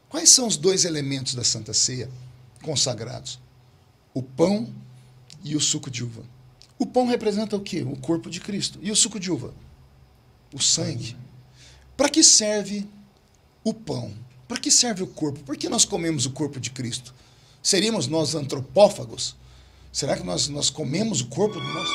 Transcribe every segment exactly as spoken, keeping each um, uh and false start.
Quais são os dois elementos da Santa Ceia consagrados? O pão e o suco de uva. O pão representa o quê? O corpo de Cristo. E o suco de uva? O sangue. Para que serve o pão? Para que serve o corpo? Por que nós comemos o corpo de Cristo? Seríamos nós antropófagos? Será que nós, nós comemos o corpo do nosso...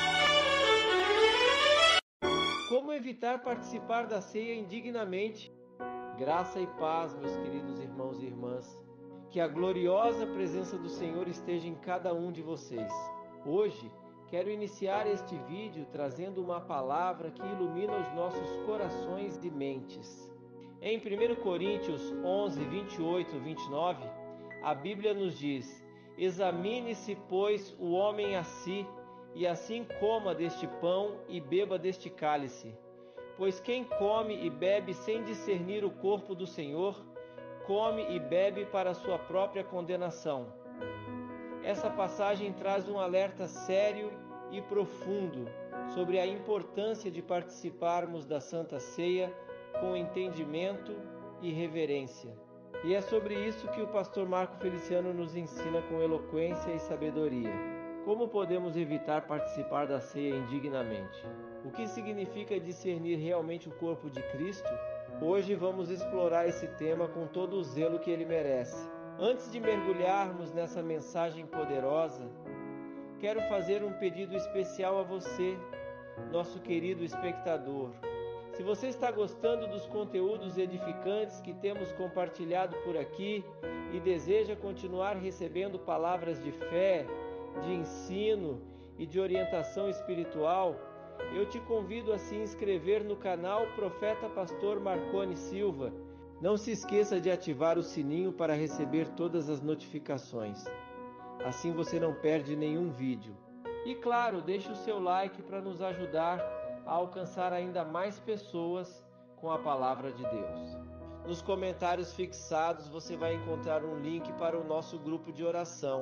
Como evitar participar da ceia indignamente? Graça e paz, meus queridos irmãos e irmãs. Que a gloriosa presença do Senhor esteja em cada um de vocês. Hoje, quero iniciar este vídeo trazendo uma palavra que ilumina os nossos corações e mentes. Em primeira Coríntios onze, vinte e oito e vinte e nove, a Bíblia nos diz: examine-se, pois, o homem a si, e assim coma deste pão e beba deste cálice. Pois quem come e bebe sem discernir o corpo do Senhor, come e bebe para sua própria condenação. Essa passagem traz um alerta sério e profundo sobre a importância de participarmos da Santa Ceia com entendimento e reverência. E é sobre isso que o pastor Marco Feliciano nos ensina com eloquência e sabedoria. Como podemos evitar participar da ceia indignamente? O que significa discernir realmente o corpo de Cristo? Hoje vamos explorar esse tema com todo o zelo que ele merece. Antes de mergulharmos nessa mensagem poderosa, quero fazer um pedido especial a você, nosso querido espectador. Se você está gostando dos conteúdos edificantes que temos compartilhado por aqui e deseja continuar recebendo palavras de fé, de ensino e de orientação espiritual, eu te convido a se inscrever no canal Profeta Pastor Marconi Silva. Não se esqueça de ativar o sininho para receber todas as notificações. Assim você não perde nenhum vídeo. E claro, deixe o seu like para nos ajudar a alcançar ainda mais pessoas com a palavra de Deus. Nos comentários fixados você vai encontrar um link para o nosso grupo de oração.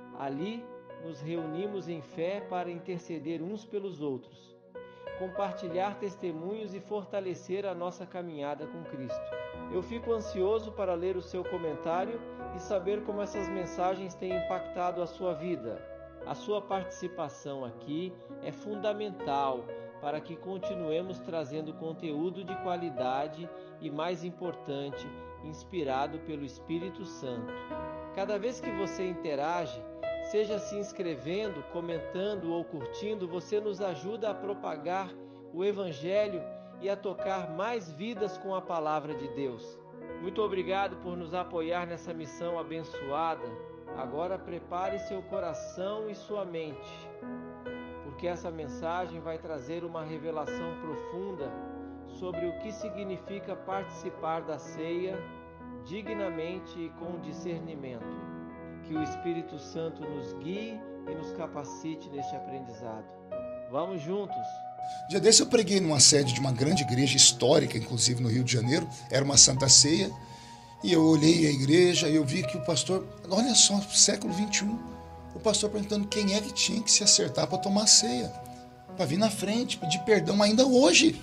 Ali nos reunimos em fé para interceder uns pelos outros, compartilhar testemunhos e fortalecer a nossa caminhada com Cristo. Eu fico ansioso para ler o seu comentário e saber como essas mensagens têm impactado a sua vida. A sua participação aqui é fundamental para que continuemos trazendo conteúdo de qualidade e, mais importante, inspirado pelo Espírito Santo. Cada vez que você interage, seja se inscrevendo, comentando ou curtindo, você nos ajuda a propagar o Evangelho e a tocar mais vidas com a Palavra de Deus. Muito obrigado por nos apoiar nessa missão abençoada. Agora prepare seu coração e sua mente, porque essa mensagem vai trazer uma revelação profunda sobre o que significa participar da ceia dignamente e com discernimento. Que o Espírito Santo nos guie e nos capacite neste aprendizado. Vamos juntos! Dia desse eu preguei numa sede de uma grande igreja histórica, inclusive no Rio de Janeiro. Era uma Santa Ceia. E eu olhei a igreja e eu vi que o pastor... Olha só, século vinte e um. O pastor perguntando quem é que tinha que se acertar para tomar a ceia. Para vir na frente, pedir perdão ainda hoje.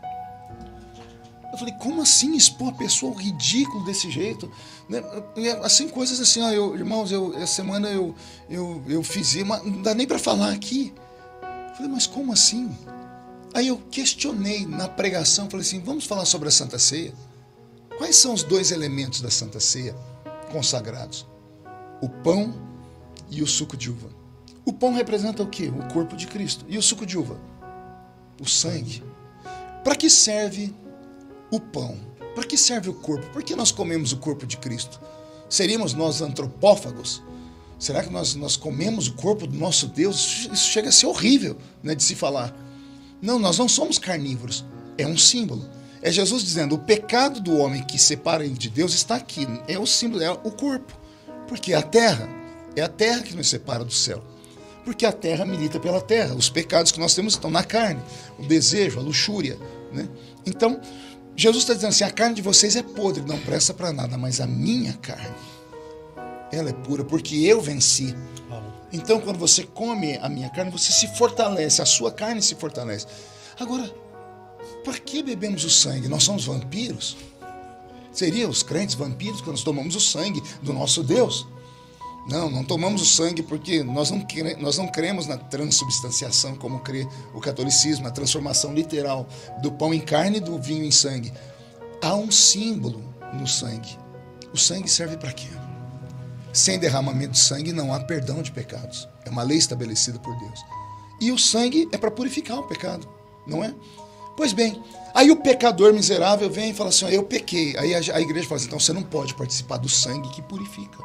Eu falei, como assim expor a pessoa ao ridículo desse jeito? Assim, coisas assim, ó, eu, irmãos, eu, essa semana eu, eu, eu fiz, uma, não dá nem para falar aqui. Eu falei, mas como assim? Aí eu questionei na pregação, falei assim, vamos falar sobre a Santa Ceia? Quais são os dois elementos da Santa Ceia consagrados? O pão e o suco de uva. O pão representa o quê? O corpo de Cristo. E o suco de uva? O sangue. Para que serve o pão? Para que serve o corpo? Por que nós comemos o corpo de Cristo? Seríamos nós antropófagos? Será que nós, nós comemos o corpo do nosso Deus? Isso chega a ser horrível, né, de se falar. Não, nós não somos carnívoros. É um símbolo. É Jesus dizendo, o pecado do homem que separa ele de Deus está aqui. É o símbolo, é o corpo. Porque a terra, é a terra que nos separa do céu. Porque a terra milita pela terra. Os pecados que nós temos estão na carne. O desejo, a luxúria, né? Então, Jesus está dizendo assim, a carne de vocês é podre, não presta para nada, mas a minha carne, ela é pura, porque eu venci. Então, quando você come a minha carne, você se fortalece, a sua carne se fortalece. Agora, por que bebemos o sangue? Nós somos vampiros? Seria os crentes vampiros que nós tomamos o sangue do nosso Deus? Não, não tomamos o sangue porque nós não, nós não cremos na transubstanciação, como crê o catolicismo, na transformação literal do pão em carne e do vinho em sangue. Há um símbolo no sangue. O sangue serve para quê? Sem derramamento de sangue não há perdão de pecados. É uma lei estabelecida por Deus. E o sangue é para purificar o pecado, não é? Pois bem, aí o pecador miserável vem e fala assim, ó, eu pequei. Aí a, a igreja fala assim, então você não pode participar do sangue que purifica.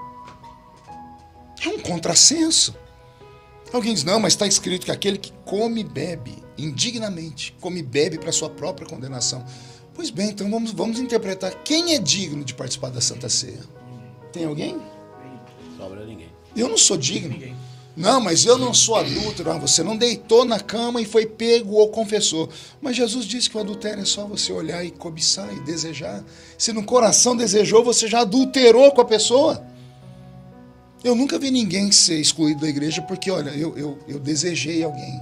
É um contrassenso. Alguém diz, não, mas está escrito que aquele que come e bebe indignamente, come e bebe para sua própria condenação. Pois bem, então vamos, vamos interpretar quem é digno de participar da Santa Ceia. Tem alguém? Sobra ninguém. Eu não sou digno. Não, mas eu não sou adúltero. Ah, você não deitou na cama e foi pego ou confessou. Mas Jesus disse que o adultério é só você olhar e cobiçar e desejar. Se no coração desejou, você já adulterou com a pessoa. Eu nunca vi ninguém ser excluído da igreja porque, olha, eu, eu, eu desejei alguém.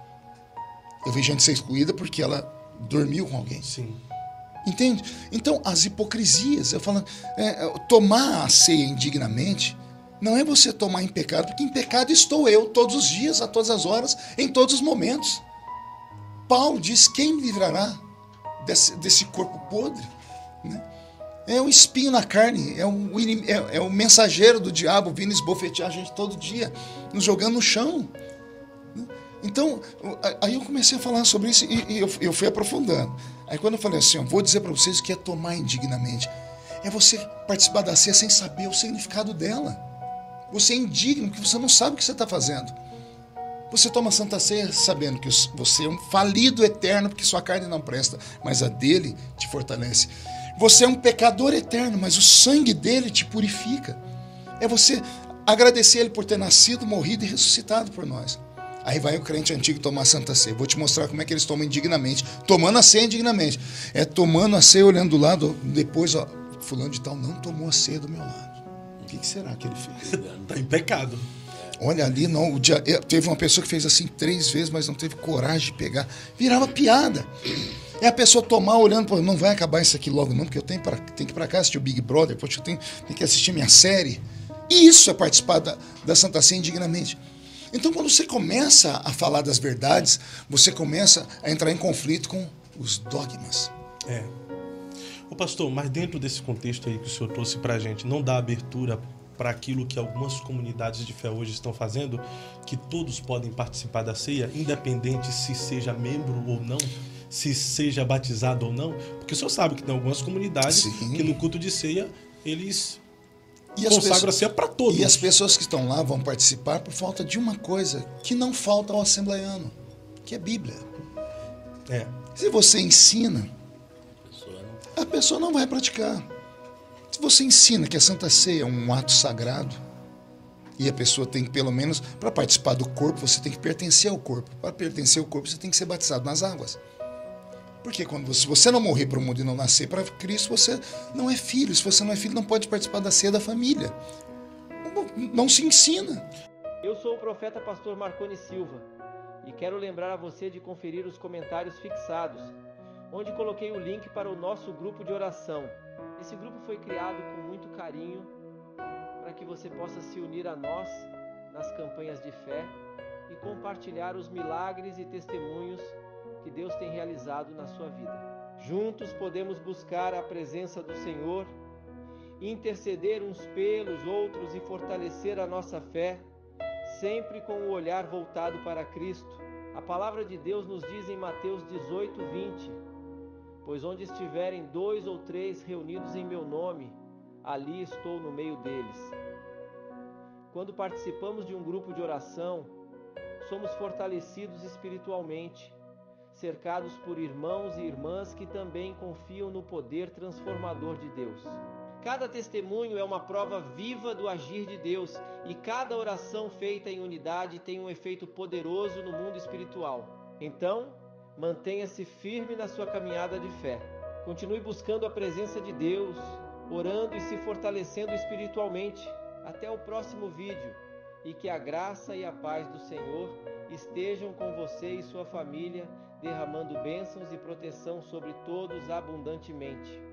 Eu vi gente ser excluída porque ela dormiu com alguém. Sim. Entende? Então, as hipocrisias, eu falo, é, tomar a ceia indignamente, não é você tomar em pecado, porque em pecado estou eu todos os dias, a todas as horas, em todos os momentos. Paulo diz, quem me livrará desse, desse corpo podre? Né? É o espinho na carne, é o, é, é o mensageiro do diabo vindo esbofetear a gente todo dia, nos jogando no chão. Então, aí eu comecei a falar sobre isso e, e eu, eu fui aprofundando. Aí quando eu falei assim, eu vou dizer para vocês o que é tomar indignamente. É você participar da ceia sem saber o significado dela. Você é indigno, porque você não sabe o que você está fazendo. Você toma Santa Ceia sabendo que você é um falido eterno, porque sua carne não presta, mas a dele te fortalece. Você é um pecador eterno, mas o sangue dele te purifica. É você agradecer ele por ter nascido, morrido e ressuscitado por nós. Aí vai o crente antigo tomar Santa Ceia. Vou te mostrar como é que eles tomam indignamente. Tomando a ceia indignamente. É tomando a ceia, olhando do lado, depois, ó, fulano de tal não tomou a ceia do meu lado. O que, que será que ele fez? Está em pecado. Olha ali, não, o dia, teve uma pessoa que fez assim três vezes, mas não teve coragem de pegar. Virava piada. É a pessoa tomar olhando, pô, não vai acabar isso aqui logo não, porque eu tenho, pra, tenho que ir para cá assistir o Big Brother, porque eu tenho, tenho que assistir minha série. Isso é participar da, da Santa Ceia indignamente. Então, quando você começa a falar das verdades, você começa a entrar em conflito com os dogmas. É. Ô pastor, mas dentro desse contexto aí que o senhor trouxe pra gente, não dá abertura para aquilo que algumas comunidades de fé hoje estão fazendo, que todos podem participar da ceia, independente se seja membro ou não, se seja batizado ou não? Porque o senhor sabe que tem algumas comunidades Sim. que no culto de ceia, eles... E consagra a ceia para todos. E as pessoas que estão lá vão participar por falta de uma coisa que não falta ao assembleiano, que é Bíblia. É. Se você ensina, a pessoa não vai praticar. Se você ensina que a Santa Ceia é um ato sagrado, e a pessoa tem que, pelo menos, para participar do corpo, você tem que pertencer ao corpo. Para pertencer ao corpo, você tem que ser batizado nas águas. Porque quando você, se você não morrer para o mundo e não nascer para Cristo, você não é filho. Se você não é filho, não pode participar da ceia da família. Não se ensina. Eu sou o profeta pastor Marconi Silva e quero lembrar a você de conferir os comentários fixados, onde coloquei o link para o nosso grupo de oração. Esse grupo foi criado com muito carinho para que você possa se unir a nós nas campanhas de fé e compartilhar os milagres e testemunhos que Deus tem realizado na sua vida. Juntos podemos buscar a presença do Senhor, interceder uns pelos outros e fortalecer a nossa fé, sempre com o olhar voltado para Cristo. A palavra de Deus nos diz em Mateus dezoito, vinte, pois onde estiverem dois ou três reunidos em meu nome, ali estou no meio deles. Quando participamos de um grupo de oração, somos fortalecidos espiritualmente, cercados por irmãos e irmãs que também confiam no poder transformador de Deus. Cada testemunho é uma prova viva do agir de Deus e cada oração feita em unidade tem um efeito poderoso no mundo espiritual. Então, mantenha-se firme na sua caminhada de fé. Continue buscando a presença de Deus, orando e se fortalecendo espiritualmente. Até o próximo vídeo e que a graça e a paz do Senhor estejam com você e sua família, derramando bênçãos e proteção sobre todos abundantemente.